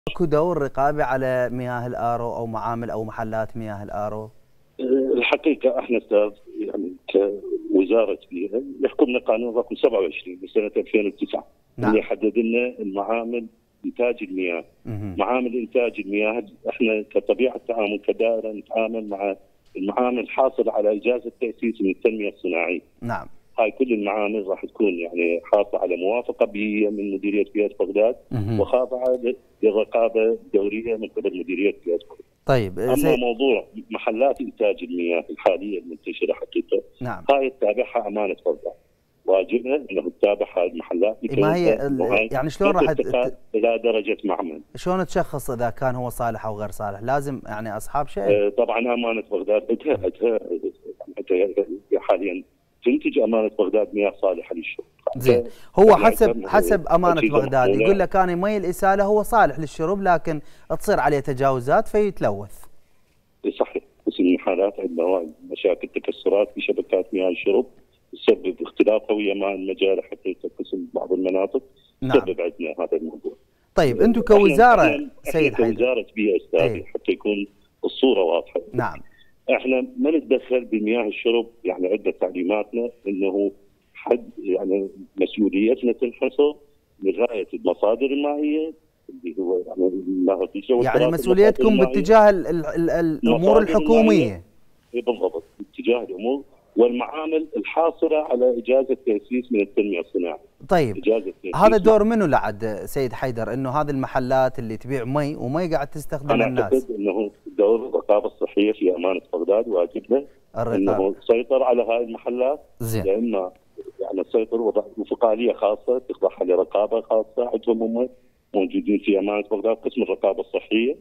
اكو دور رقابي على مياه الآرو او معامل او محلات مياه الآرو؟ الحقيقه احنا استاذ يعني كوزاره بيئه يحكمنا قانون رقم 27 لسنه 2009 نعم. اللي يحدد لنا المعامل انتاج المياه. معامل انتاج المياه احنا كطبيعه تعامل كدائره نتعامل مع المعامل الحاصله على اجازه تاسيس من التنميه الصناعيه. نعم. هاي كل المعامل راح تكون يعني حاصله على موافقه بيئيه من مديريه بيئه بغداد وخاضعه لرقابه دوريه من قبل مديريه بيئه بغداد. طيب اما موضوع محلات انتاج المياه الحاليه المنتشره حقيقه نعم. هاي تتابعها امانه بغداد. واجبنا انه تتابع هاي المحلات ما هي يعني شلون راح الى درجه معمل؟ شلون تشخص اذا كان هو صالح او غير صالح؟ لازم يعني اصحاب شيء. طبعا امانه بغداد عندها حاليا تنتج امانه بغداد مياه صالحه للشرب. زين، هو حسب امانه بغداد يقول لك انا مي الاساله هو صالح للشرب لكن تصير عليه تجاوزات فيتلوث. صحيح، بس الحالات عندنا مشاكل تكسرات في شبكات مياه الشرب تسبب اختلاف هويه مع المجاري حقيقه قسم بعض المناطق. نعم. تسبب عندنا هذا الموضوع. طيب انتم كوزاره سيد حيدر، كوزاره بيئه استاذ حتى يكون الصوره واضحه. نعم. احنا ما نتدخل بمياه الشرب، يعني عده تعليماتنا انه حد يعني مسؤوليتنا تنحصر لغايه المصادر المائيه اللي هو يعني مسؤوليتكم باتجاه الامور الحكوميه. بالضبط، باتجاه الامور والمعامل الحاصله على اجازه تاسيس من التنميه الصناعيه. طيب هذا دور منو لعد سيد حيدر انه هذه المحلات اللي تبيع مي ومي قاعد تستخدم أنا الناس؟ انا اعتقد انه دور الرقابه الصحيه في امانه بغداد واجبنا انه تسيطر على هاي المحلات. زين. لان يعني تسيطر وفق آلية خاصه تخضع لرقابه خاصه عندهم هم موجودين في امانه بغداد قسم الرقابه الصحيه